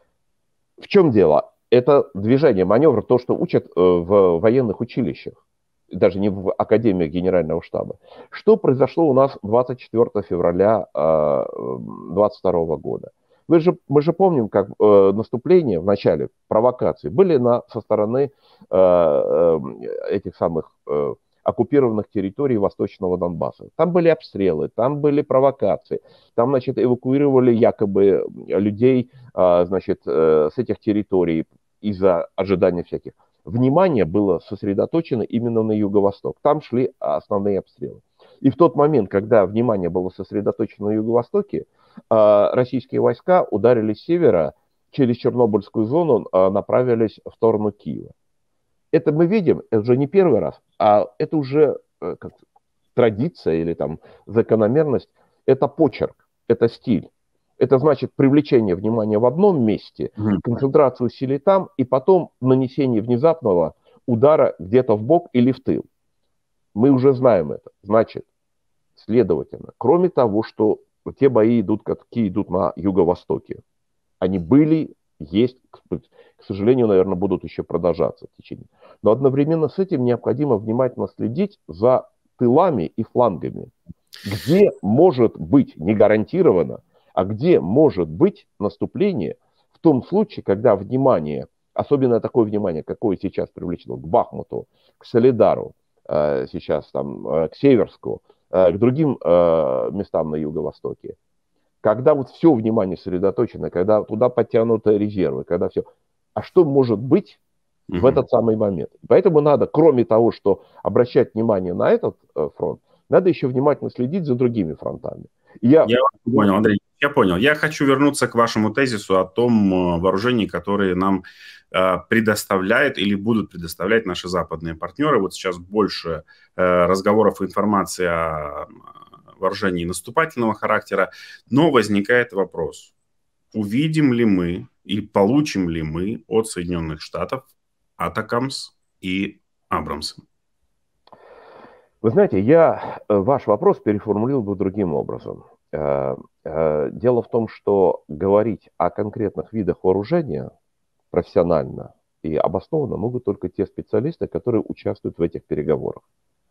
В чем дело? Это движение, маневр, то, что учат э, в военных училищах, даже не в академиях Генерального штаба. Что произошло у нас двадцать четвёртого февраля э, двадцать второго года? Вы же, мы же помним, как э, наступления в начале провокации были на, со стороны э, э, этих самых э, оккупированных территорий Восточного Донбасса. Там были обстрелы, там были провокации, там, значит, эвакуировали якобы людей, э, значит, э, с этих территорий из-за ожидания всяких. Внимание было сосредоточено именно на юго-восток. Там шли основные обстрелы. И в тот момент, когда внимание было сосредоточено на Юго-Востоке, российские войска ударили с севера, через Чернобыльскую зону направились в сторону Киева. Это мы видим, это уже не первый раз, а это уже как традиция или там закономерность, это почерк, это стиль. Это значит привлечение внимания в одном месте, концентрацию усилий там, и потом нанесение внезапного удара где-то в бок или в тыл. Мы уже знаем это. Значит, следовательно, кроме того, что те бои идут, какие идут на юго-востоке, они были, есть, к сожалению, наверное, будут еще продолжаться в течение. Но одновременно с этим необходимо внимательно следить за тылами и флангами, где может быть не гарантированно, а где может быть наступление в том случае, когда внимание, особенно такое внимание, какое сейчас привлечено к Бахмуту, к Солидару, сейчас там к Северску, к другим местам на юго-востоке, когда вот все внимание сосредоточено, когда туда подтянуты резервы, когда все. А что может быть в этот самый момент? Поэтому надо, кроме того, что обращать внимание на этот фронт, надо еще внимательно следить за другими фронтами. Я, я понял, Андрей, я понял. Я хочу вернуться к вашему тезису о том вооружении, которое нам э, предоставляет или будут предоставлять наши западные партнеры. Вот сейчас больше э, разговоров и информации о вооружении наступательного характера, но возникает вопрос, увидим ли мы и получим ли мы от Соединенных Штатов Атакамс и Абрамсы? Вы знаете, я ваш вопрос переформулировал бы другим образом. Дело в том, что говорить о конкретных видах вооружения профессионально и обоснованно могут только те специалисты, которые участвуют в этих переговорах.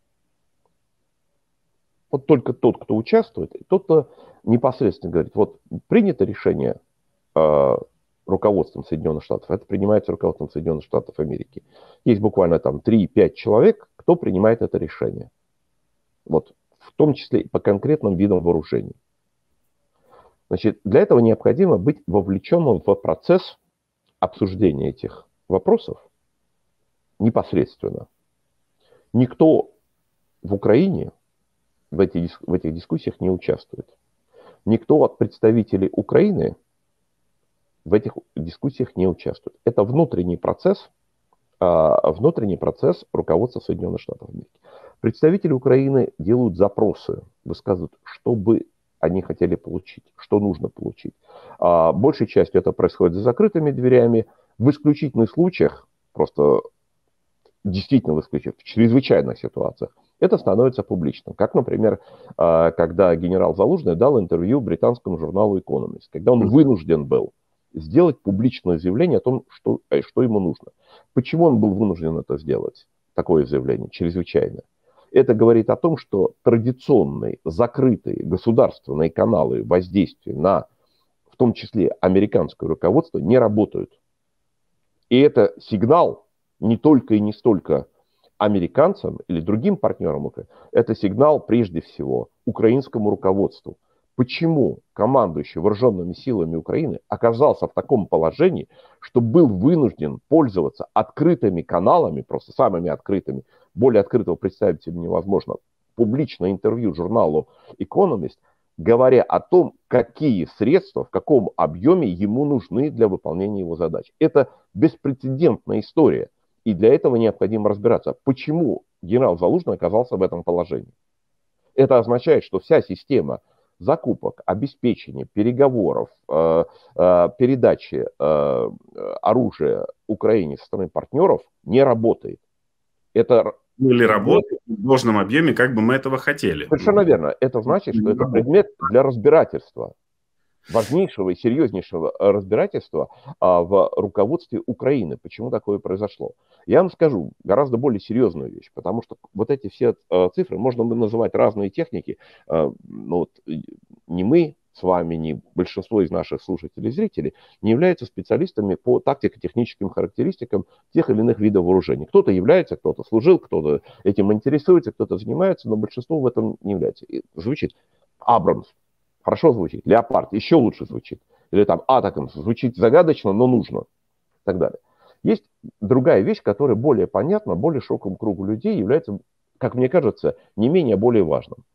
Вот только тот, кто участвует, и тот, кто непосредственно говорит, вот принято решение э, руководством Соединенных Штатов, это принимается руководством Соединенных Штатов Америки. Есть буквально там три-пять человек, кто принимает это решение. Вот, в том числе и по конкретным видам вооружений. Значит, для этого необходимо быть вовлеченным в процесс обсуждения этих вопросов непосредственно. Никто в Украине в, эти, в этих дискуссиях не участвует. Никто от представителей Украины в этих дискуссиях не участвует. Это внутренний процесс, внутренний процесс руководства Соединенных Штатов Америки. Представители Украины делают запросы, высказывают, что бы они хотели получить, что нужно получить. Большей частью это происходит за закрытыми дверями. В исключительных случаях, просто действительно в исключительных, в чрезвычайных ситуациях, это становится публичным. Как, например, когда генерал Залужный дал интервью британскому журналу Economist, когда он вынужден был сделать публичное заявление о том, что, что ему нужно. Почему он был вынужден это сделать, такое заявление, чрезвычайно? Это говорит о том, что традиционные, закрытые государственные каналы воздействия на, в том числе, американское руководство не работают. И это сигнал не только и не столько американцам или другим партнерам Украины, это сигнал прежде всего украинскому руководству. Почему командующий вооруженными силами Украины оказался в таком положении, что был вынужден пользоваться открытыми каналами, просто самыми открытыми, более открытого представить себе невозможно, публичное интервью журналу Economist, говоря о том, какие средства, в каком объеме ему нужны для выполнения его задач. Это беспрецедентная история. И для этого необходимо разбираться, почему генерал Залужный оказался в этом положении. Это означает, что вся система закупок, обеспечения, переговоров, э, э, передачи э, оружия Украине со стороны партнеров не работает. Это или работает в должном объеме, как бы мы этого хотели. Совершенно верно. Это значит, что это предмет для разбирательства, важнейшего и серьезнейшего разбирательства а, в руководстве Украины. Почему такое произошло? Я вам скажу гораздо более серьезную вещь, потому что вот эти все а, цифры, можно называть разные техники, а, но вот не мы с вами, не большинство из наших слушателей и зрителей не являются специалистами по тактико-техническим характеристикам тех или иных видов вооружений. Кто-то является, кто-то служил, кто-то этим интересуется, кто-то занимается, но большинство в этом не является. И звучит Абрамс. Хорошо звучит. Леопард еще лучше звучит. Или там Атакамс. Звучит загадочно, но нужно. И так далее. Есть другая вещь, которая более понятна, более широкому кругу людей является, как мне кажется, не менее более важным.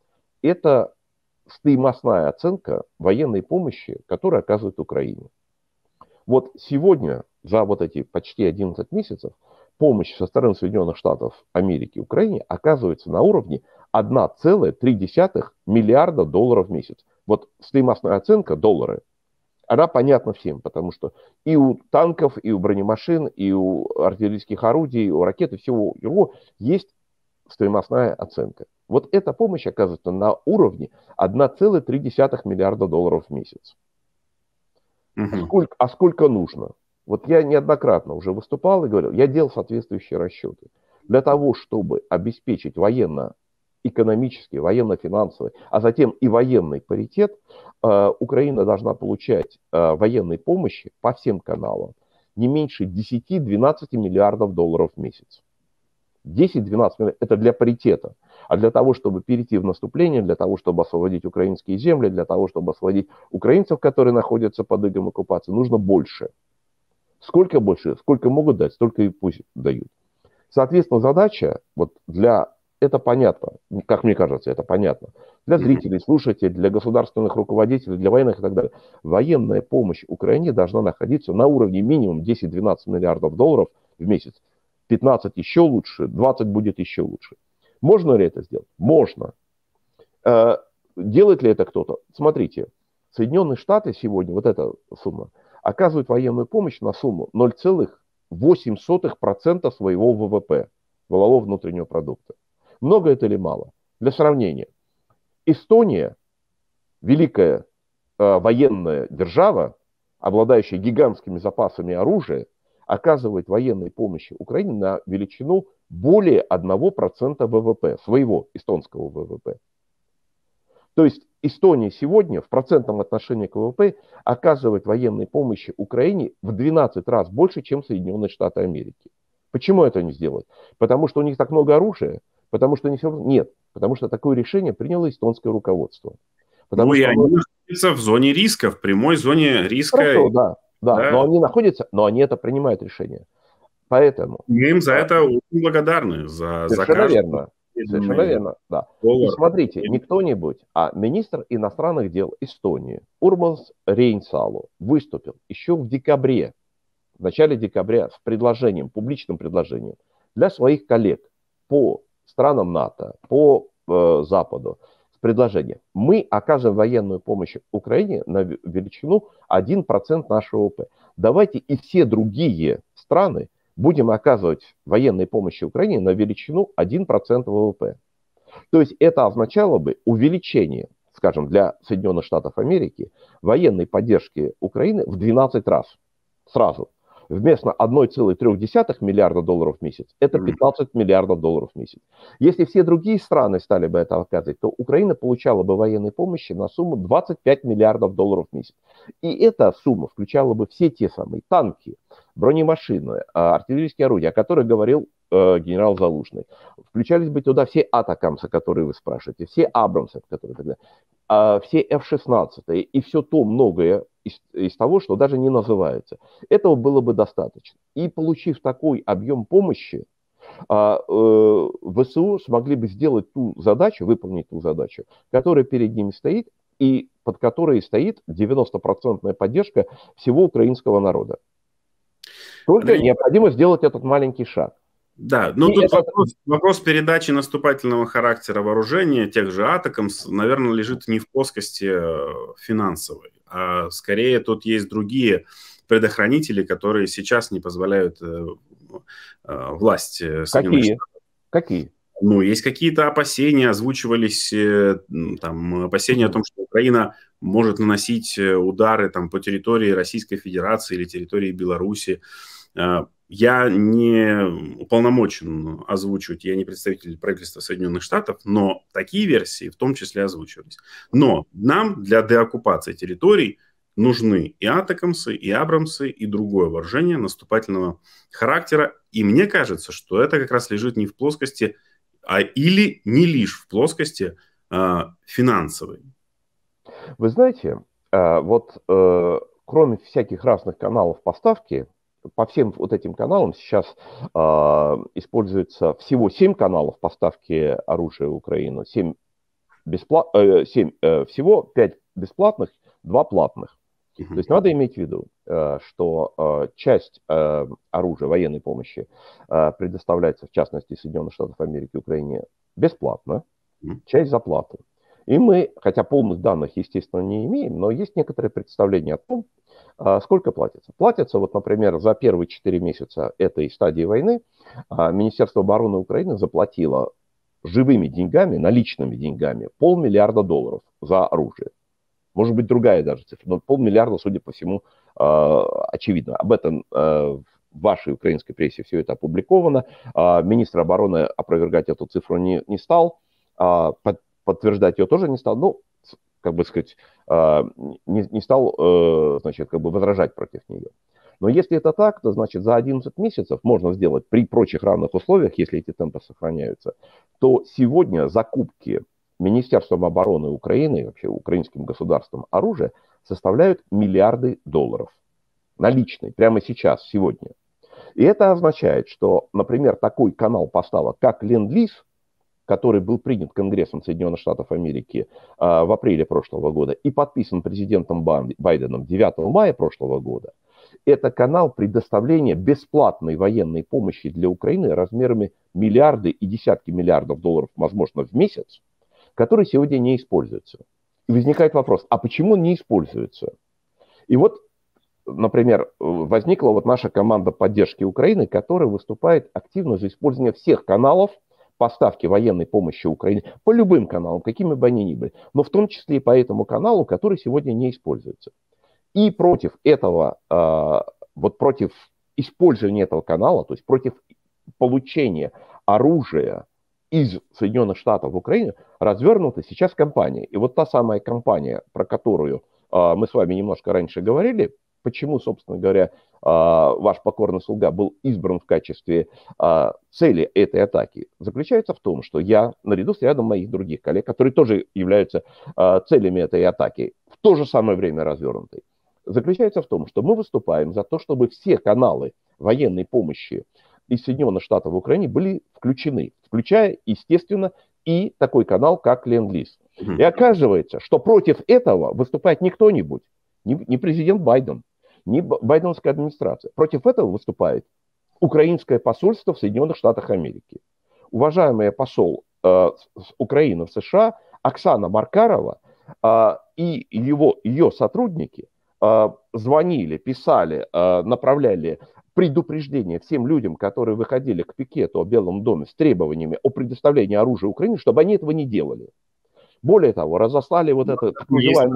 это стоимостная оценка военной помощи, которую оказывает Украине. Вот сегодня, за вот эти почти одиннадцать месяцев, помощь со стороны Соединенных Штатов Америки Украине оказывается на уровне одна целая три десятых миллиарда долларов в месяц. Вот стоимостная оценка доллары, она понятна всем, потому что и у танков, и у бронемашин, и у артиллерийских орудий, и у ракет, и всего его есть стоимостная оценка. Вот эта помощь оказывается на уровне одна целая три десятых миллиарда долларов в месяц. Угу. А сколько, а сколько нужно? Вот я неоднократно уже выступал и говорил, я делал соответствующие расчеты. Для того, чтобы обеспечить военно-экономический, военно-финансовый, а затем и военный паритет, э, Украина должна получать э, военной помощи по всем каналам не меньше десяти-двенадцати миллиардов долларов в месяц. десять-двенадцать миллиардов – это для паритета. А для того, чтобы перейти в наступление, для того, чтобы освободить украинские земли, для того, чтобы освободить украинцев, которые находятся под игом оккупации, нужно больше. Сколько больше? Сколько могут дать, столько и пусть дают. Соответственно, задача, вот для, это понятно, как мне кажется, это понятно, для зрителей, слушателей, для государственных руководителей, для военных и так далее. Военная помощь Украине должна находиться на уровне минимум десять-двенадцать миллиардов долларов в месяц. пятнадцать еще лучше, двадцать будет еще лучше. Можно ли это сделать? Можно. Делает ли это кто-то? Смотрите, Соединенные Штаты сегодня, вот эта сумма, оказывают военную помощь на сумму ноль целых восемь сотых процента своего ВВП, валового внутреннего продукта. Много это или мало? Для сравнения, Эстония, великая э, военная держава, обладающая гигантскими запасами оружия, оказывает военной помощи Украине на величину более одного процента ВВП, своего эстонского ВВП. То есть Эстония сегодня в процентном отношении к ВВП оказывает военной помощи Украине в двенадцать раз больше, чем Соединенные Штаты Америки. Почему это не сделать? Потому что у них так много оружия? Потому что они все... Нет, потому что такое решение приняло эстонское руководство. Потому ну что и оно... они находятся в зоне риска, в прямой зоне риска. Хорошо, да, да, да. но они находятся, но они это принимают решение. Поэтому... Мы им за да. это очень благодарны. За, Совершенно за каждый... верно. Совершенно верно, да. И смотрите, не кто-нибудь, а министр иностранных дел Эстонии Урмас Рейнсалу выступил еще в декабре, в начале декабря с предложением, публичным предложением для своих коллег по странам НАТО, по э, Западу, с предложением. Мы окажем военную помощь Украине на величину один процент нашего ВВП. Давайте и все другие страны будем оказывать военной помощи Украине на величину один процент ВВП. То есть это означало бы увеличение, скажем, для Соединенных Штатов Америки военной поддержки Украины в двенадцать раз сразу. Вместо одна целая три десятых миллиарда долларов в месяц, это пятнадцать миллиардов долларов в месяц. Если все другие страны стали бы это оказывать, то Украина получала бы военной помощи на сумму двадцать пять миллиардов долларов в месяц. И эта сумма включала бы все те самые танки, бронемашины, артиллерийские орудия, о которых говорил э, генерал Залужный. Включались бы туда все атакамсы, которые вы спрашиваете, все абрамсы, которые тогда, э, все эф шестнадцать и все то многое из, из того, что даже не называется. Этого было бы достаточно. И получив такой объем помощи, э, э, ВСУ смогли бы сделать ту задачу, выполнить ту задачу, которая перед ними стоит, и под которой стоит девяностопроцентная поддержка всего украинского народа. Только Андрей, необходимо сделать этот маленький шаг. Да, но и тут это... вопрос, вопрос передачи наступательного характера вооружения, тех же атакамс, наверное, лежит не в плоскости финансовой, а скорее тут есть другие предохранители, которые сейчас не позволяют э, э, власти Соединенных Какие? Штатов. Какие? Ну, есть какие-то опасения, озвучивались э, там, опасения о том, что Украина может наносить удары там, по территории Российской Федерации или территории Беларуси. Я не уполномочен озвучивать, я не представитель правительства Соединенных Штатов, но такие версии в том числе озвучивались. Но нам для деоккупации территорий нужны и атакамсы, и абрамсы, и другое вооружение наступательного характера. И мне кажется, что это как раз лежит не в плоскости, а или не лишь в плоскости а, финансовой. Вы знаете, вот кроме всяких разных каналов поставки, по всем вот этим каналам сейчас э, используется всего семь каналов поставки оружия в Украину, семь беспла... э, семь э, всего, пять бесплатных, два платных. Uh-huh. То есть надо иметь в виду, э, что э, часть э, оружия, военной помощи э, предоставляется, в частности, Соединенных Штатов Америки, Украине бесплатно, uh-huh. часть за плату. И мы, хотя полных данных, естественно, не имеем, но есть некоторое представление о том, э, сколько платится. Платится, вот, например, за первые четыре месяца этой стадии войны э, Министерство обороны Украины заплатило живыми деньгами, наличными деньгами, полмиллиарда долларов за оружие. Может быть, другая даже цифра, но полмиллиарда, судя по всему, очевидно. Об этом в вашей украинской прессе все это опубликовано. Министр обороны опровергать эту цифру не, не стал, подтверждать ее тоже не стал, ну, как бы сказать, не, не стал, значит, как бы возражать против нее. Но если это так, то, значит, за одиннадцать месяцев можно сделать при прочих равных условиях, если эти темпы сохраняются, то сегодня закупки Министерством обороны Украины и вообще украинским государством оружия составляют миллиарды долларов. Наличные, прямо сейчас, сегодня. И это означает, что, например, такой канал поставок, как Ленд-лиз, который был принят Конгрессом Соединенных Штатов Америки э, в апреле прошлого года и подписан президентом Байденом девятого мая прошлого года, это канал предоставления бесплатной военной помощи для Украины размерами миллиарды и десятки миллиардов долларов, возможно, в месяц, который сегодня не используется. И возникает вопрос, а почему он не используется? И вот, например, возникла вот наша команда поддержки Украины, которая выступает активно за использование всех каналов поставки военной помощи Украине, по любым каналам, какими бы они ни были, но в том числе и по этому каналу, который сегодня не используется. И против этого, вот против использования этого канала, то есть против получения оружия из Соединенных Штатов в Украину, развернута сейчас кампания. И вот та самая кампания, про которую э, мы с вами немножко раньше говорили, почему, собственно говоря, э, ваш покорный слуга был избран в качестве э, цели этой атаки, заключается в том, что я, наряду с рядом моих других коллег, которые тоже являются э, целями этой атаки, в то же самое время развернутой, заключается в том, что мы выступаем за то, чтобы все каналы военной помощи из Соединенных Штатов в Украине были включены, включая, естественно, и такой канал, как Ленд-лиз. И оказывается, что против этого выступает не кто-нибудь, не, не президент Байден, не байденовская администрация. Против этого выступает украинское посольство в Соединенных Штатах Америки. Уважаемый посол э, с Украины в США Оксана Маркарова э, и его, ее сотрудники э, звонили, писали, э, направляли предупреждение всем людям, которые выходили к пикету о Белом доме с требованиями о предоставлении оружия Украине, чтобы они этого не делали. Более того, разослали вот это так называемое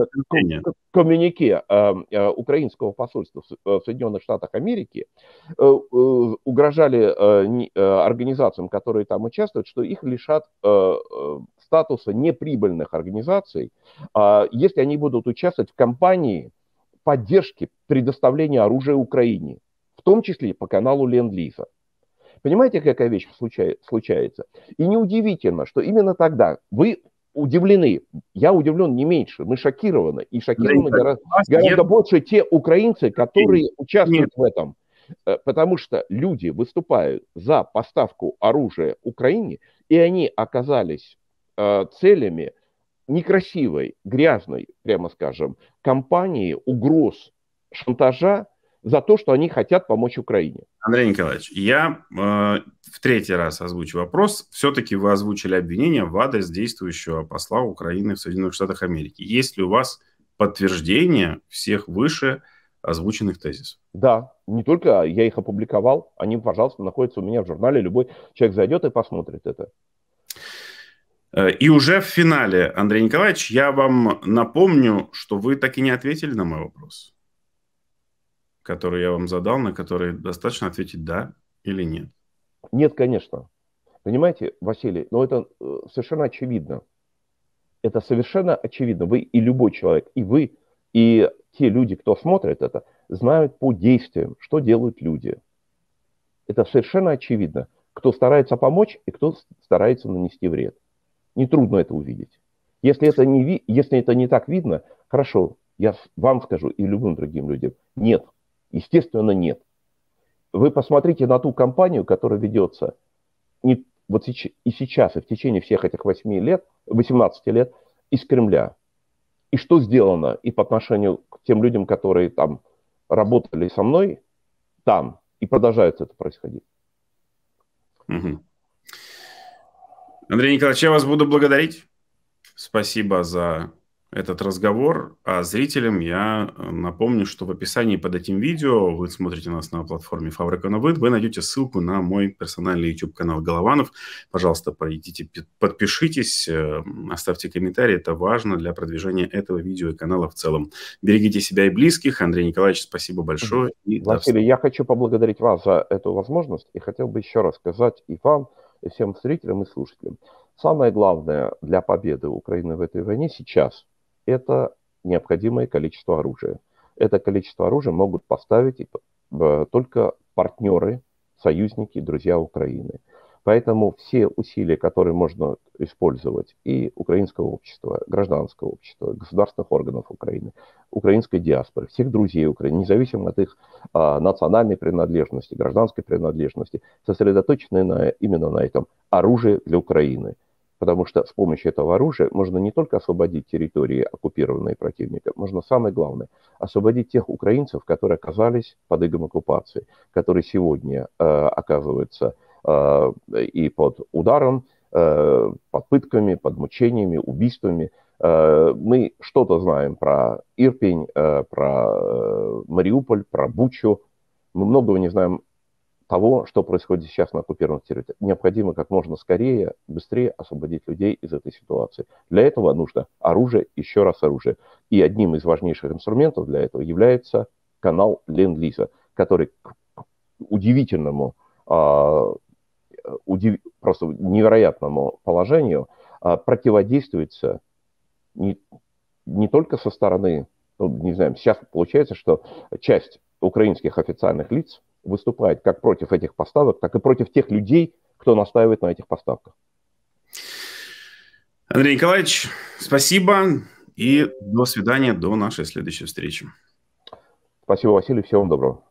коммюнике э, э, украинского посольства в Соединенных Штатах Америки, э, э, угрожали э, э, организациям, которые там участвуют, что их лишат э, э, статуса неприбыльных организаций, э, если они будут участвовать в кампании поддержки предоставления оружия Украине, в том числе по каналу Ленд-лиза. Понимаете, какая вещь случается? И неудивительно, что именно тогда вы удивлены, я удивлен не меньше, мы шокированы, и шокированы да, гораздо, гораздо больше те украинцы, которые участвуют Нет. в этом. Потому что люди выступают за поставку оружия Украине, и они оказались э, целями некрасивой, грязной, прямо скажем, кампании угроз, шантажа, за то, что они хотят помочь Украине. Андрей Николаевич, я э, в третий раз озвучу вопрос. Все-таки вы озвучили обвинение в адрес действующего посла Украины в Соединенных Штатах Америки. Есть ли у вас подтверждение всех выше озвученных тезисов? Да, не только я их опубликовал. Они, пожалуйста, находятся у меня в журнале. Любой человек зайдет и посмотрит это. И уже в финале, Андрей Николаевич, я вам напомню, что вы так и не ответили на мой вопрос, который я вам задал, на который достаточно ответить «да» или «нет». Нет, конечно. Понимаете, Василий, но это совершенно очевидно. Это совершенно очевидно. Вы и любой человек, и вы, и те люди, кто смотрит это, знают по действиям, что делают люди. Это совершенно очевидно. Кто старается помочь и кто старается нанести вред. Нетрудно это увидеть. Если это не, ви... Если это не так видно, хорошо, я вам скажу и любым другим людям, нет. Естественно, нет. Вы посмотрите на ту кампанию, которая ведется не, вот и сейчас, и в течение всех этих восьми лет, восемнадцати лет из Кремля. И что сделано и по отношению к тем людям, которые там работали со мной, там, и продолжает это происходить. Угу. Андрей Николаевич, я вас буду благодарить. Спасибо за этот разговор. А зрителям я напомню, что в описании под этим видео, вы смотрите нас на платформе Фабрика Новин, вы найдете ссылку на мой персональный YouTube-канал Голованов. Пожалуйста, пройдите, подпишитесь, оставьте комментарий. Это важно для продвижения этого видео и канала в целом. Берегите себя и близких. Андрей Николаевич, спасибо большое. И Василий, я хочу поблагодарить вас за эту возможность и хотел бы еще раз сказать и вам, и всем зрителям и слушателям. Самое главное для победы Украины в этой войне сейчас – это необходимое количество оружия. Это количество оружия могут поставить только партнеры, союзники, друзья Украины. Поэтому все усилия, которые можно использовать и украинского общества, гражданского общества, государственных органов Украины, украинской диаспоры, всех друзей Украины, независимо от их а, национальной принадлежности, гражданской принадлежности, сосредоточены на, именно на этом оружии для Украины. Потому что с помощью этого оружия можно не только освободить территории, оккупированные противником, можно, самое главное, освободить тех украинцев, которые оказались под игом оккупации, которые сегодня э, оказываются э, и под ударом, э, под пытками, под мучениями, убийствами. Э, мы что-то знаем про Ирпень, э, про э, Мариуполь, про Бучу. Мы многого не знаем того, что происходит сейчас на оккупированных территориях. Необходимо как можно скорее, быстрее освободить людей из этой ситуации. Для этого нужно оружие, еще раз оружие. И одним из важнейших инструментов для этого является канал Ленд-Лиза, который к удивительному, удив... просто невероятному положению противодействуется не, не только со стороны, ну, не знаю, сейчас получается, что часть украинских официальных лиц выступает как против этих поставок, так и против тех людей, кто настаивает на этих поставках. Андрей Николаевич, спасибо и до свидания, до нашей следующей встречи. Спасибо, Василий, всего вам доброго.